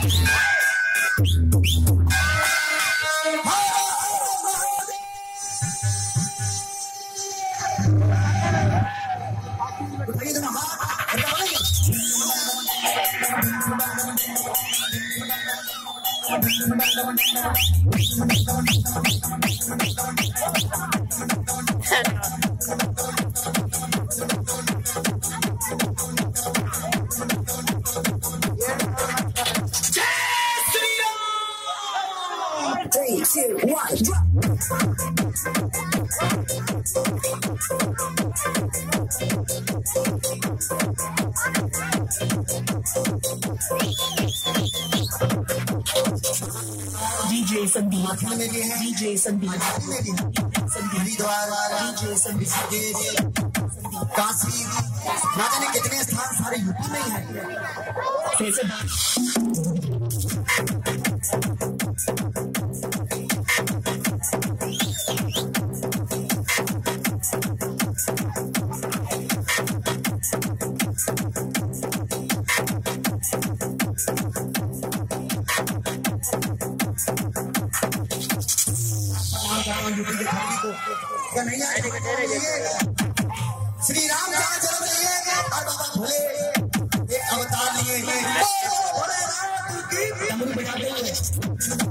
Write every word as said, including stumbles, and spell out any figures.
Three, two, one, drop. D J Sandeep, D J Sandeep, D J Sandeep, Kashi ना जाने कितने स्थान सारे यूपी में ही हैं। क्या नहीं आए श्री राम जहाँ चल रही है और बाबा भोले एक अवतार लिए हैं डमरू बजाते हुए